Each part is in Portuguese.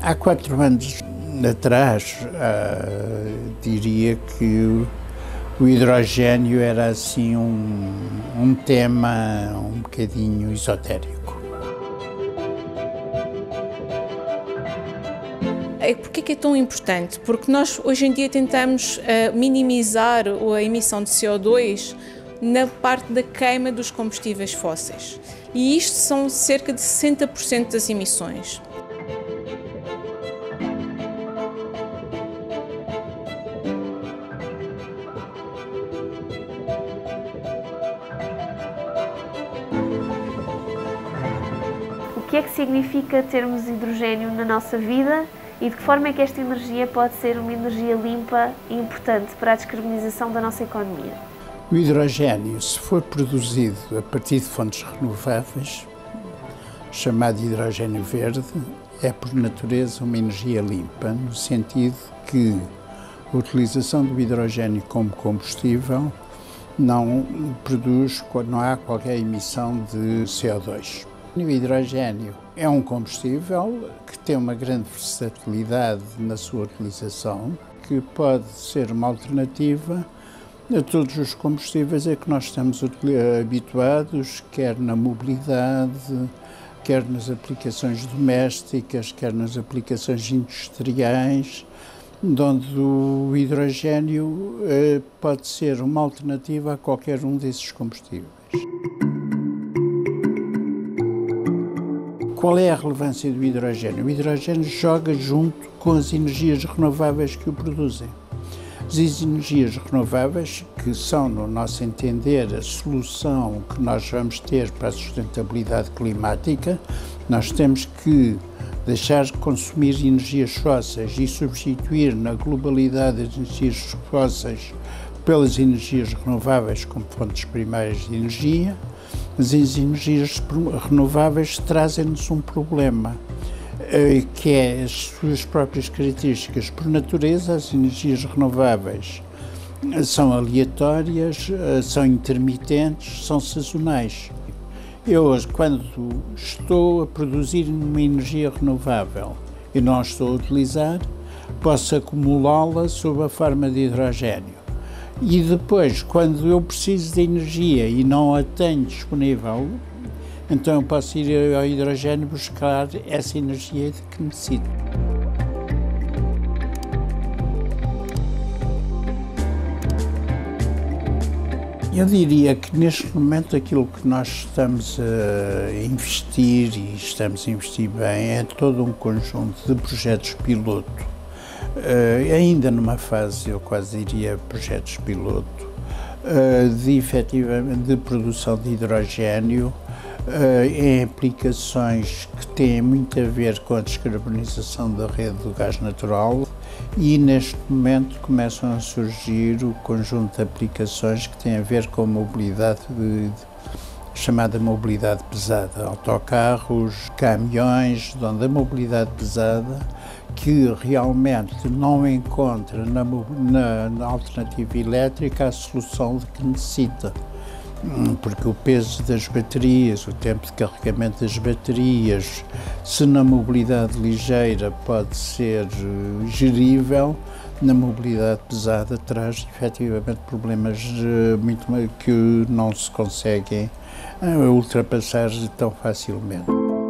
Há 4 anos atrás, diria que o hidrogênio era assim um tema um bocadinho esotérico. Porquê que é tão importante? Porque nós hoje em dia tentamos minimizar a emissão de CO2 na parte da queima dos combustíveis fósseis. E isto são cerca de 60% das emissões. O que é que significa termos hidrogênio na nossa vida e de que forma é que esta energia pode ser uma energia limpa e importante para a descarbonização da nossa economia? O hidrogênio, se for produzido a partir de fontes renováveis, chamado hidrogênio verde, é por natureza uma energia limpa, no sentido que a utilização do hidrogênio como combustível não há qualquer emissão de CO2. O hidrogênio é um combustível que tem uma grande versatilidade na sua utilização, que pode ser uma alternativa a todos os combustíveis a que nós estamos habituados, quer na mobilidade, quer nas aplicações domésticas, quer nas aplicações industriais, onde o hidrogênio pode ser uma alternativa a qualquer um desses combustíveis. Qual é a relevância do hidrogênio? O hidrogênio joga junto com as energias renováveis que o produzem. As energias renováveis, que são, no nosso entender, a solução que nós vamos ter para a sustentabilidade climática, nós temos que deixar de consumir energias fósseis e substituir na globalidade as energias fósseis pelas energias renováveis como fontes primárias de energia. Mas as energias renováveis trazem-nos um problema, que é as suas próprias características. Por natureza, as energias renováveis são aleatórias, são intermitentes, são sazonais. Eu hoje, quando estou a produzir uma energia renovável e não a estou a utilizar, posso acumulá-la sob a forma de hidrogênio. E depois, quando eu preciso de energia e não a tenho disponível, então eu posso ir ao hidrogênio buscar essa energia que necessito. Eu diria que neste momento aquilo que nós estamos a investir, e estamos a investir bem, é todo um conjunto de projetos piloto. Ainda numa fase, eu quase diria, projetos piloto, efetivamente de produção de hidrogênio em aplicações que têm muito a ver com a descarbonização da rede do gás natural, e neste momento começam a surgir o conjunto de aplicações que têm a ver com a mobilidade chamada mobilidade pesada, autocarros, caminhões, onde a mobilidade pesada que realmente não encontra na alternativa elétrica a solução de que necessita, porque o peso das baterias, o tempo de carregamento das baterias, se na mobilidade ligeira pode ser gerível, na mobilidade pesada traz efetivamente problemas que não se conseguem ultrapassar tão facilmente.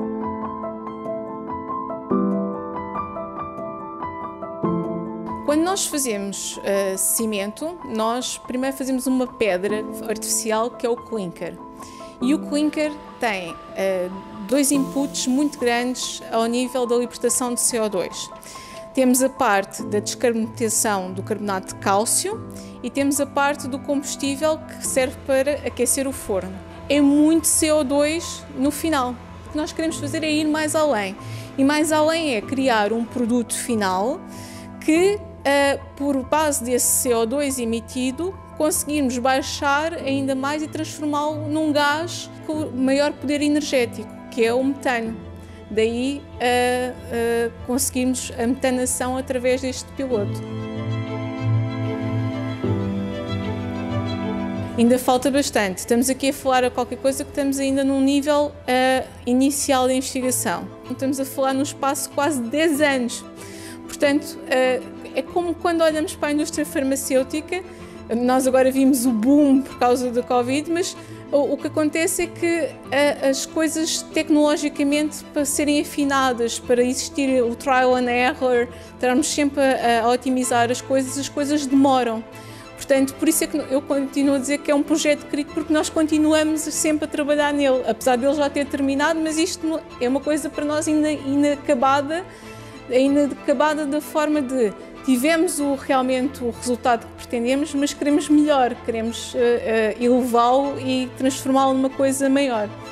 Quando nós fazemos cimento, nós primeiro fazemos uma pedra artificial que é o clinker. E o clinker tem 2 inputs muito grandes ao nível da libertação de CO2. Temos a parte da descarbonização do carbonato de cálcio e temos a parte do combustível que serve para aquecer o forno. É muito CO2 no final. O que nós queremos fazer é ir mais além. E mais além é criar um produto final que, por base desse CO2 emitido, conseguirmos baixar ainda mais e transformá-lo num gás com maior poder energético, que é o metano. Daí conseguimos a metanação através deste piloto. Ainda falta bastante. Estamos aqui a falar a qualquer coisa que estamos ainda num nível inicial de investigação. Estamos a falar num espaço de quase 10 anos. Portanto, é como quando olhamos para a indústria farmacêutica. Nós agora vimos o boom por causa da Covid, mas o que acontece é que as coisas tecnologicamente, para serem afinadas, para existir o trial and error, estarmos sempre a otimizar as coisas demoram. Portanto, por isso é que eu continuo a dizer que é um projeto crítico, porque nós continuamos sempre a trabalhar nele, apesar dele já ter terminado, mas isto é uma coisa para nós ainda inacabada da forma de tivemos realmente o resultado que pretendemos, mas queremos melhor, queremos elevá-lo e transformá-lo numa coisa maior.